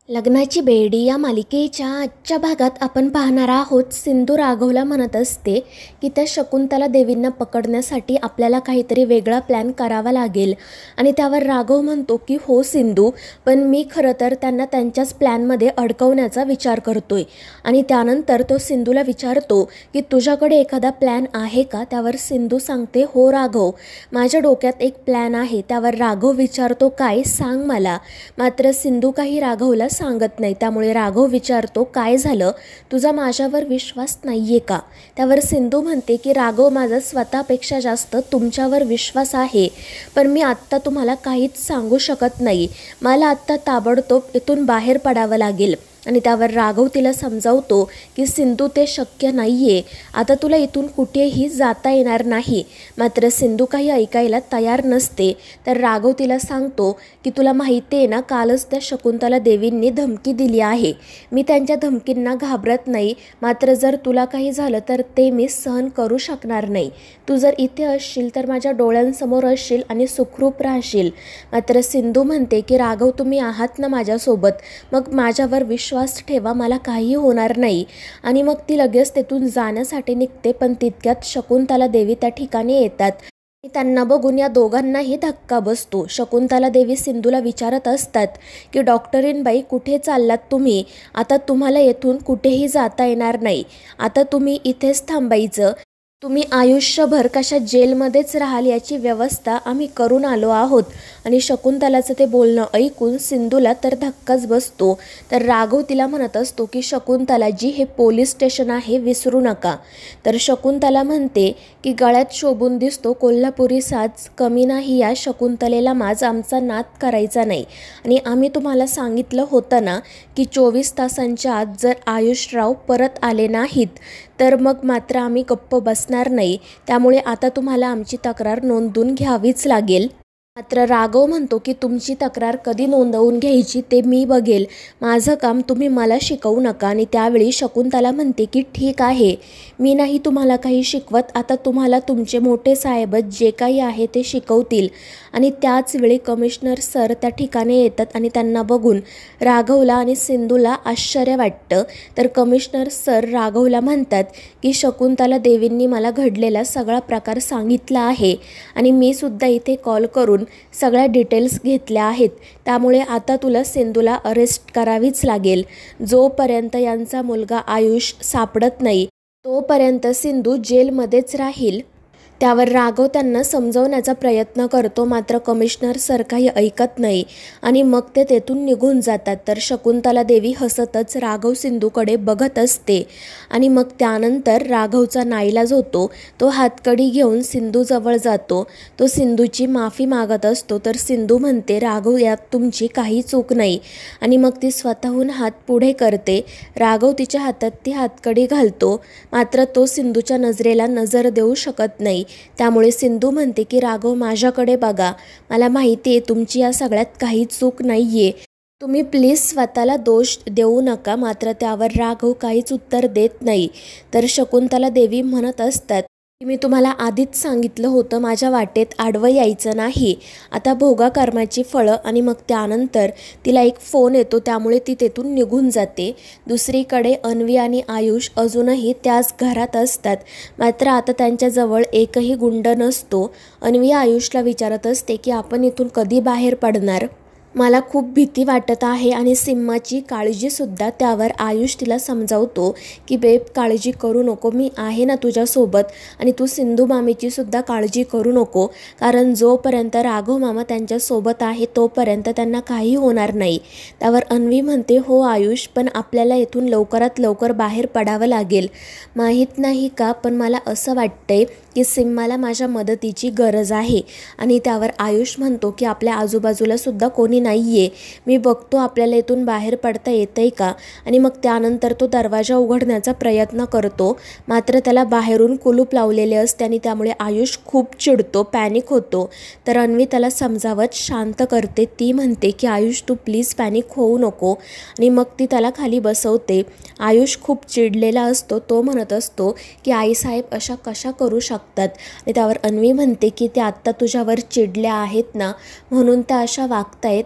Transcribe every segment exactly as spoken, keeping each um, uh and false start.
लग्नाची बेडी या मालिकेच्या आजच्या भागात आपण पाहणार आहोत. सिंधू राघवला म्हणत असते की त्या शकुंतला देवींना पकडण्यासाठी आपल्याला काहीतरी वेगळा प्लॅन करावा लागेल आणि त्यावर राघव म्हणतो की हो सिंधू, पण मी खरं तर त्यांना त्यांच्याच प्लॅनमध्ये अडकवण्याचा विचार करतोय. आणि त्यानंतर तो सिंधूला विचारतो की तुझ्याकडे एखादा प्लॅन आहे का. त्यावर सिंधू सांगते हो राघव, माझ्या डोक्यात एक प्लॅन आहे. त्यावर राघव विचारतो काय, सांग मला. मात्र सिंधू काही राघवला सांगत नाही. त्यामुळे राघव विचारतो काय झालं, तुझा माझ्यावर विश्वास नाहीये का. त्यावर सिंधू म्हणते की राघव, माझा स्वतःपेक्षा जास्त तुमच्यावर विश्वास आहे, पण मी आत्ता तुम्हाला काहीच सांगू शकत नाही. मला आत्ता ताबडतोब इथून बाहेर पडावं लागेल. आणि त्यावर राघव तिला समजावतो की सिंधू, ते शक्य नाही आहे. आता तुला इथून कुठेही जाता येणार नाही. मात्र सिंधू काही ऐकायला तयार नसते. तर राघव तिला सांगतो की तुला माहिती आहे ना, कालच त्या शकुंतला देवींनी धमकी दिली आहे. मी त्यांच्या धमकींना घाबरत नाही. मात्र जर तुला काही झालं तर ते मी सहन करू शकणार नाही. तू जर इथे असशील तर माझ्या डोळ्यांसमोर असशील आणि सुखरूप राहशील. मात्र सिंधू म्हणते की राघव, तुम्ही आहात ना माझ्यासोबत, मग माझ्यावर विश्वास ठेवा, मला काही होणार नाही. आणि मग ती लगेच तेथून जाण्यासाठी निघते. पण तितक्यात शकुंतला देवी त्या ठिकाणी येतात. त्यांना बघून या दोघांनाही धक्का बसतो. शकुंतला देवी सिंधूला विचारत असतात की डॉक्टरीनबाई, कुठे चाललात तुम्ही. आता तुम्हाला येथून कुठेही जाता येणार नाही. आता तुम्ही इथेच थांबायचं. तुम्ही आयुष्यभर कशा जेलमध्येच राहाल याची व्यवस्था आम्ही करून आलो आहोत. आणि शकुंतलाचं ते बोलणं ऐकून सिंधूला तर धक्काच बसतो. तर राघव तिला म्हणत असतो की शकुंतला जी, हे पोलीस स्टेशन आहे, विसरू नका. तर शकुंतला म्हणते की गळ्यात शोभून दिसतो कोल्हापुरी साज, कमी नाही या शकुंतलेला माज, आमचा नाद करायचा नाही. आणि आम्ही तुम्हाला सांगितलं होतं ना की चोवीस तासांच्या आत जर आयुषराव परत आले नाहीत तर मग मात्र आम्ही गप्प बसणार नाही. त्यामुळे आता तुम्हाला आमची तक्रार नोंदवून घ्यावीच लागेल. मात्र राघव म्हणतो की तुमची तक्रार कधी नोंदवून घ्यायची ते मी बघेल, माझं काम तुम्ही मला शिकवू नका. आणि त्यावेळी शकुंतला म्हणते की ठीक आहे, मी नाही तुम्हाला काही शिकवत. आता तुम्हाला तुमचे मोठे साहेबच जे काही आहे ते शिकवतील. आणि त्याच वेळी कमिशनर सर त्या ठिकाणी येतात आणि त्यांना बघून राघवला आणि सिंधूला आश्चर्य वाटतं. तर कमिशनर सर राघवला म्हणतात की शकुंतला देवींनी मला घडलेला सगळा प्रकार सांगितला आहे आणि मी सुद्धा इथे कॉल करून सगळ्या डिटेल्स घेतल्या आहेत. त्यामुळे आता तुला सिंधूला अरेस्ट करावीच लागेल. जोपर्यंत यांचा मुलगा आयुष सापडत नाही तोपर्यंत सिंधू जेलमध्येच राहील. त्यावर राघव त्यांना समजवण्याचा प्रयत्न करतो. मात्र कमिशनर सर काही ऐकत नाही आणि मग ते तेथून निघून जातात. तर शकुंतला देवी हसतच राघव सिंधूकडे बघत असते. आणि मग त्यानंतर राघवचा नाईलाज होतो. तो हातकडी घेऊन सिंधूजवळ जातो. तो सिंधूची माफी मागत असतो. तर सिंधू म्हणते राघव, यात तुमची काही चूक नाही. आणि मग ती स्वतःहून हात पुढे करते. राघव तिच्या हातात ती हातकडी घालतो. मात्र तो सिंधूच्या नजरेला नजर देऊ शकत नाही. त्यामुळे सिंधू म्हणते की राघव, माझ्याकडे बघा, मला माहिती आहे तुमची या सगळ्यात काही चूक नाहीये. तुम्ही प्लीज स्वतःला दोष देऊ नका. मात्र त्यावर राघव काहीच उत्तर देत नाही. तर शकुंतला देवी म्हणत असतात की मी तुम्हाला आधीच सांगितलं होतं, माझ्या वाटेत आडवं यायचं नाही. आता भोगा कर्माची फळं. आणि मग त्यानंतर तिला एक फोन येतो. त्यामुळे ती तेथून निघून जाते. दुसरीकडे अन्वी आणि आयुष अजूनही त्याच घरात असतात. मात्र आता त्यांच्याजवळ एकही गुंड नसतो. अन्वी आयुषला विचारत असते की आपण इथून कधी बाहेर पडणार. मला खूप भीती वाटत आहे आणि सिम्माची काळजीसुद्धा. त्यावर आयुष तिला समजावतो की बेब, काळजी करू नको, मी आहे ना तुझ्यासोबत. आणि तू सिंधू मामीची सुद्धा काळजी करू नको, कारण जोपर्यंत राघव मामा त्यांच्यासोबत आहे तोपर्यंत त्यांना काही होणार नाही. त्यावर अन्वी म्हणते हो आयुष, पण आपल्याला इथून लवकरात लवकर बाहेर पडावं लागेल. माहीत नाही का, पण मला असं वाटतंय की सिम्माला माझ्या मदतीची गरज आहे. आणि त्यावर आयुष म्हणतो की आपल्या आजूबाजूला सुद्धा कोणी नाही आहे, मी बघतो आपल्याला इथून बाहेर पडता येतंय का. आणि मग त्यानंतर तो दरवाजा उघडण्याचा प्रयत्न करतो. मात्र त्याला बाहेरून कुलूप लावलेले असते आणि त्यामुळे आयुष खूप चिडतो, पॅनिक होतो. तर अन्वी त्याला समजावत शांत करते. ती म्हणते की आयुष, तू प्लीज पॅनिक होऊ नको. आणि मग ती त्याला खाली बसवते. आयुष खूप चिडलेला असतो. तो म्हणत असतो की आईसाहेब अशा कशा करू शकतात. आणि त्यावर अन्वी म्हणते की ते आत्ता तुझ्यावर चिडल्या आहेत ना, म्हणून त्या अशा वागतायत.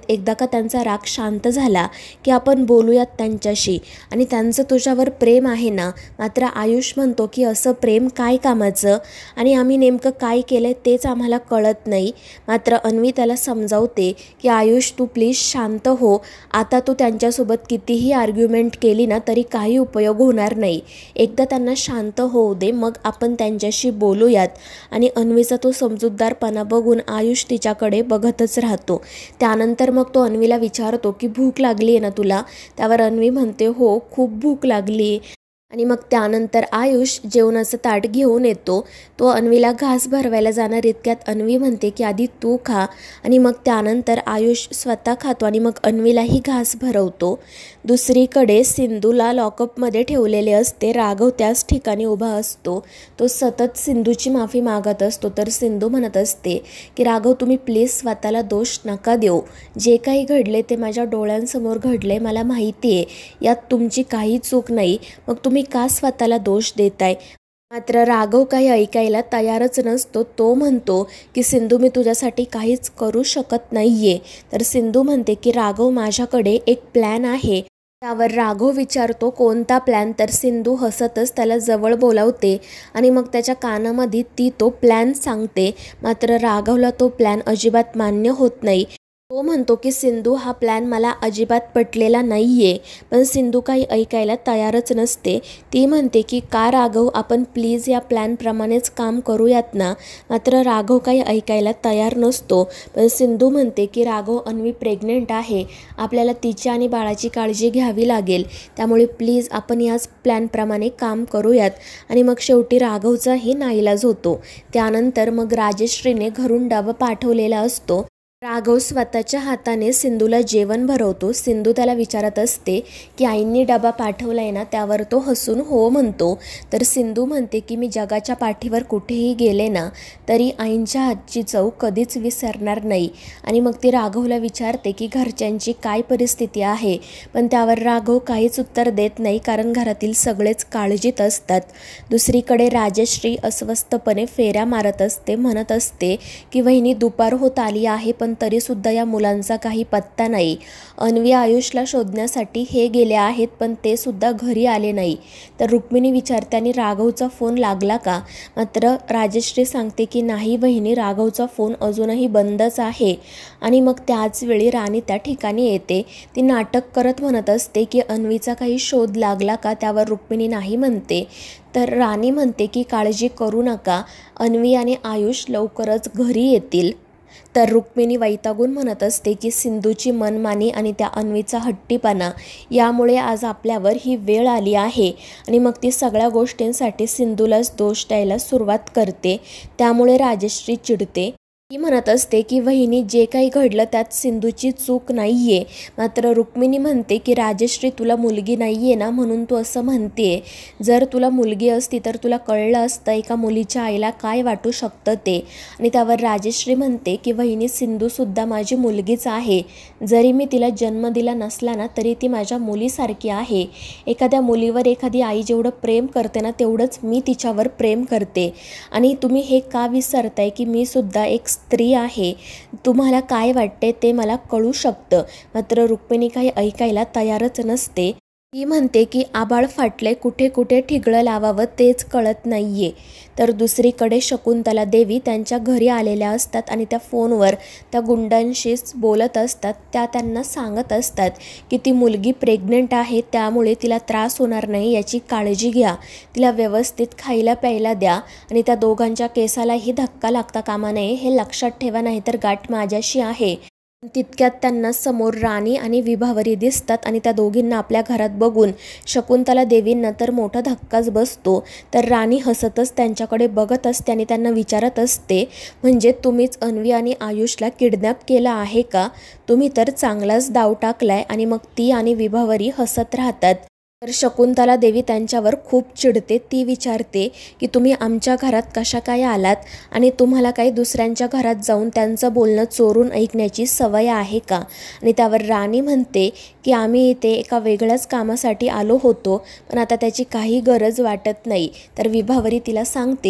एकदा का त्यांचा राग शांत झाला की आपण बोलूयात त्यांच्याशी आणि त्यांचं तुझ्यावर प्रेम आहे ना. मात्र आयुष म्हणतो की असं प्रेम काय कामाचं आणि आम्ही नेमकं काय केलं तेच आम्हाला कळत नाही. मात्र अन्वी त्याला समजावते की आयुष तू प्लीज शांत हो. आता तू त्यांच्यासोबत कितीही आर्ग्युमेंट केली ना तरी काही उपयोग होणार नाही. एकदा त्यांना शांत होऊ दे, मग आपण त्यांच्याशी बोलूयात. आणि अन्वीचा तो समजूतदारपणा बघून आयुष तिच्याकडे बघतच राहतो. त्यानंतर मग तो अन्वीला विचारतो की भूक लागली आहे ना तुला. त्यावर अन्वी म्हणते हो खूप भूक लागली. आणि मग त्यानंतर आयुष जेवणाचं ताट घेऊन येतो. तो अन्वीला घास भरवायला जाणार इतक्यात अन्वी म्हणते की आधी तू खा. आणि मग त्यानंतर आयुष स्वतः खातो आणि मग अन्वीलाही घास भरवतो. दुसरीकडे सिंधूला लॉकअपमध्ये ठेवलेले असते. राघव त्याच ठिकाणी उभा असतो. तो सतत सिंधूची माफी मागत असतो. तर सिंधू म्हणत असते की राघव तुम्ही प्लीज स्वतःला दोष नका देऊ. जे काही घडले ते माझ्या डोळ्यांसमोर घडले. मला माहिती आहे यात तुमची काही चूक नाही. मग तुम्ही का स्वतःला दोष देताय. मात्र राघव काही ऐकायला तयारच नसतो. तो म्हणतो की सिंधू मी तुझ्यासाठी काहीच करू शकत नाहीये. तर सिंधू म्हणते की राघव माझ्याकडे एक प्लॅन आहे. त्यावर राघव विचारतो कोणता प्लॅन. तर सिंधू हसतच त्याला जवळ बोलावते आणि मग त्याच्या कानामध्ये ती तो प्लॅन सांगते. मात्र राघवला तो प्लॅन अजिबात मान्य होत नाही. तो म्हणतो की सिंधू हा प्लॅन मला अजिबात पटलेला नाही आहे. पण सिंधू काही ऐकायला तयारच नसते. ती म्हणते की का राघव आपण प्लीज या प्लॅनप्रमाणेच काम करूयात ना. मात्र राघव काही ऐकायला तयार नसतो. पण सिंधू म्हणते की राघव अन्वी प्रेग्नेंट आहे. आपल्याला तिच्या आणि बाळाची काळजी घ्यावी लागेल. त्यामुळे प्लीज आपण याच प्लॅनप्रमाणे काम करूयात. आणि मग शेवटी राघवचाही नाईलाज होतो. त्यानंतर मग राजश्रीने घरून डबा पाठवलेला असतो. राघव स्वतःच्या हाताने सिंधूला जेवण भरवतो. सिंधू त्याला विचारत असते की आईंनी डबा पाठवलाय ना. त्यावर तो हसून हो म्हणतो. तर सिंधू म्हणते की मी जगाच्या पाठीवर कुठेही गेले ना तरी आईंच्या हातची चव कधीच विसरणार नाही. आणि मग ती राघवला विचारते की घरच्यांची काय परिस्थिती आहे. पण त्यावर राघव काहीच उत्तर देत नाही कारण घरातील सगळेच काळजीत असतात. दुसरीकडे राजश्री अस्वस्थपणे फेऱ्या मारत असते. म्हणत असते की वहिनी दुपार होत आली आहे पण तरीसुद्धा या मुलांचा काही पत्ता नाही. अन्वी आयुषला शोधण्यासाठी हे गेले आहेत पण ते सुद्धा घरी आले नाही. तर रुक्मिणी विचारते आणि राघवचा फोन लागला का. मात्र राजश्री सांगते की नाही वहिनी राघवचा फोन अजूनही बंदच आहे. आणि मग त्याच वेळी राणी त्या ठिकाणी येते. ती नाटक करत म्हणत असते की अन्वीचा काही शोध लागला का. त्यावर रुक्मिणी नाही म्हणते. तर राणी म्हणते की काळजी करू नका अन्वी आणि आयुष लवकरच घरी येतील. तर रुक्मिणी वैतागून म्हणत असते की सिंधूची मनमानी आणि त्या अन्वीचा हट्टीपणा यामुळे आज आपल्यावर ही वेळ आली आहे. आणि मग ती सगळ्या गोष्टींसाठी सिंधूलाच दोष द्यायला सुरुवात करते. त्यामुळे राजश्री चिडते. ती म्हणत असते की वहिनी जे काही घडलं त्यात सिंधूची चूक नाही आहे. मात्र रुक्मिणी म्हणते की राजश्री तुला मुलगी नाही आहे ना म्हणून तू असं म्हणते. जर तुला मुलगी असती तर तुला कळलं असतं एका मुलीच्या आईला काय वाटू शकतं ते. आणि त्यावर राजश्री म्हणते की वहिनी सिंधूसुद्धा माझी मुलगीच आहे. जरी मी तिला जन्म दिला नसला ना तरी ती माझ्या मुलीसारखी आहे. एखाद्या मुलीवर एखादी आई जेवढं प्रेम करते ना तेवढंच मी तिच्यावर प्रेम करते. आणि तुम्ही हे का विसरताय की मी सुद्धा एक स्त्री आहे. तुम्हाला काय वाटते ते मला कळू शकतं. मात्र रुक्मिणी काही ऐकायला तयारच नसते. ती म्हणते की आभाळ फाटले कुठे कुठे ठिगळं लावावं तेच कळत नाहीये. तर दुसरीकडे शकुंतला देवी त्यांच्या घरी आलेल्या असतात आणि त्या फोनवर त्या गुंडांशीच बोलत असतात. त्या त्यांना सांगत असतात की ती मुलगी प्रेग्नंट आहे त्यामुळे तिला त्रास होणार नाही याची काळजी घ्या. तिला व्यवस्थित खायला प्यायला द्या आणि त्या दोघांच्या केसालाही धक्का लागता कामा नये हे लक्षात ठेवा नाहीतर गाठ माझ्याशी आहे. तितक्यात त्यांना समोर राणी आणि विभावरी दिसतात आणि त्या दोघींना आपल्या घरात बघून शकुंतला देवींना तर मोठा धक्काच बसतो. तर राणी हसतच त्यांच्याकडे बघत असते आणि त्यांना विचारत असते म्हणजे तुम्हीच अन्वी आणि आयुषला किडनॅप केलं आहे का. तुम्ही तर चांगलाच डाव टाकलाय. आणि मग ती आणि विभावरी हसत राहतात. तर शकुंतला देवी त्यांच्यावर खूप चिडते. ती विचारते की तुम्ही आमच्या घरात कशा काय आलात आणि तुम्हाला काही दुसऱ्यांच्या घरात जाऊन त्यांचं बोलणं चोरून ऐकण्याची सवय आहे का. आणि त्यावर राणी म्हणते की आम्ही इथे एका वेगळ्याच कामासाठी आलो होतो पण आता त्याची काही गरज वाटत नाही. तर विभावरी तिला सांगते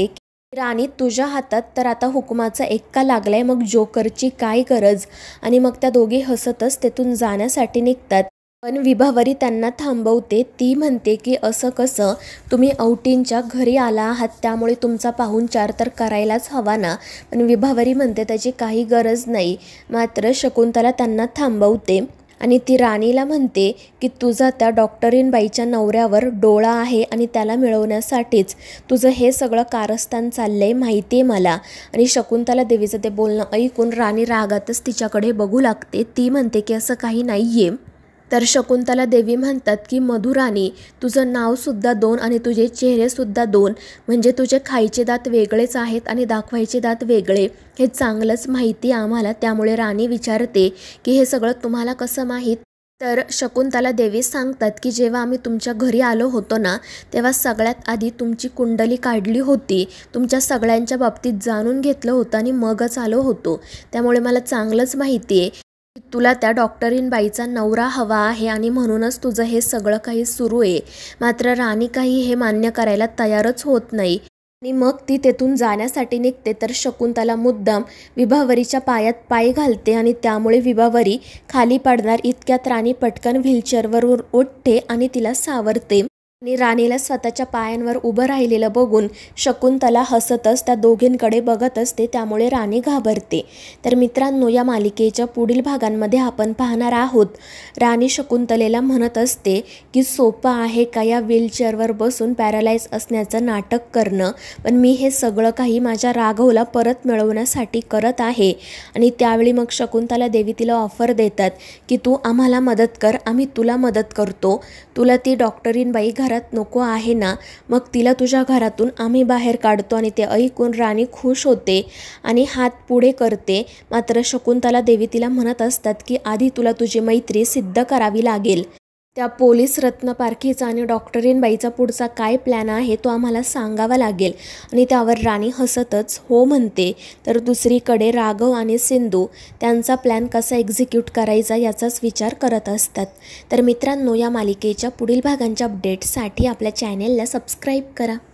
राणी तुझ्या हातात तर आता हुकुमाचा एक्का लागलाय, मग जोकरची काय गरज. आणि मग त्या दोघी हसतच तेथून जाण्यासाठी निघतात. पण विभावरी त्यांना थांबवते. ती म्हणते की असं कसं, तुम्ही औटींच्या घरी आला आहात त्यामुळे तुमचा पाहुणचार तर करायलाच हवा ना. पण विभावरी म्हणते त्याची काही गरज नाही. मात्र शकुंतला त्यांना थांबवते आणि ती राणीला म्हणते की तुझा त्या डॉक्टरीनबाईच्या नवऱ्यावर डोळा आहे आणि त्याला मिळवण्यासाठीच तुझं हे सगळं कारस्थान चाललंय, माहिती आहे मला. आणि शकुंतला देवीचं ते बोलणं ऐकून राणी रागातच तिच्याकडे बघू लागते. ती म्हणते की असं काही नाही आहे. तर शकुंतला देवी म्हणतात की मधुराणी, तुझं नावसुद्धा दोन आणि तुझे चेहरेसुद्धा दोन, म्हणजे तुझे खायचे दात वेगळेच आहेत आणि दाखवायचे दात वेगळे, हे चांगलंच माहिती आम्हाला. त्यामुळे राणी विचारते की हे सगळं तुम्हाला कसं माहीत. तर शकुंतला देवी सांगतात की जेव्हा आम्ही तुमच्या घरी आलो होतो ना, तेव्हा सगळ्यात आधी तुमची कुंडली काढली होती, तुमच्या सगळ्यांच्या बाबतीत जाणून घेतलं होतं आणि मगच आलो होतो. त्यामुळे मला चांगलंच माहिती आहे की तुला त्या डॉक्टरीनबाईचा नवरा हवा आहे आणि म्हणूनच तुझं हे सगळं काही सुरू आहे. मात्र राणी काही हे मान्य करायला तयारच होत नाही आणि मग ती तेथून जाण्यासाठी निघते. तर शकुंतला मुद्दाम विभावरीच्या पायात पाय घालते आणि त्यामुळे विभावरी खाली पडणार इतक्यात राणी पटकन व्हीलचेअरवर उठते आणि तिला सावरते. आणि राणीला स्वतःच्या पायांवर उभं राहिलेलं बघून शकुंतला हसतच त्या दोघींकडे बघत असते. त्यामुळे राणी घाबरते. तर मित्रांनो, या मालिकेच्या पुढील भागांमध्ये आपण पाहणार आहोत राणी शकुंतलेला म्हणत असते की सोपं आहे का या व्हीलचेअरवर बसून पॅरालाइज असण्याचं नाटक करणं, पण मी हे सगळं काही माझ्या राघवला परत मिळवण्यासाठी करत आहे. आणि त्यावेळी मग शकुंतला देवी तिला ऑफर देतात की तू आम्हाला मदत कर, आम्ही तुला मदत करतो. तुला ती डॉक्टरीनबाई घरात नको आहे ना, मग तिला तुझ्या घरातून आम्ही बाहेर काढतो. आणि ते ऐकून राणी खुश होते आणि हात पुढे करते. मात्र शकुंतला देवी तिला म्हणत असतात की आधी तुला तुझी मैत्री सिद्ध करावी लागेल. त्या पोलीस रत्नपारखीचा आणि डॉक्टरीनबाईचा पुढचा काय प्लॅन आहे तो आम्हाला सांगावा लागेल. आणि त्यावर राणी हसतच हो म्हणते. तर दुसरीकडे राघव आणि सिंधू त्यांचा प्लॅन कसा एक्झिक्यूट करायचा याचाच विचार करत असतात. तर मित्रांनो, या मालिकेच्या पुढील भागांच्या अपडेट्ससाठी आपल्या चॅनेलला सबस्क्राईब करा.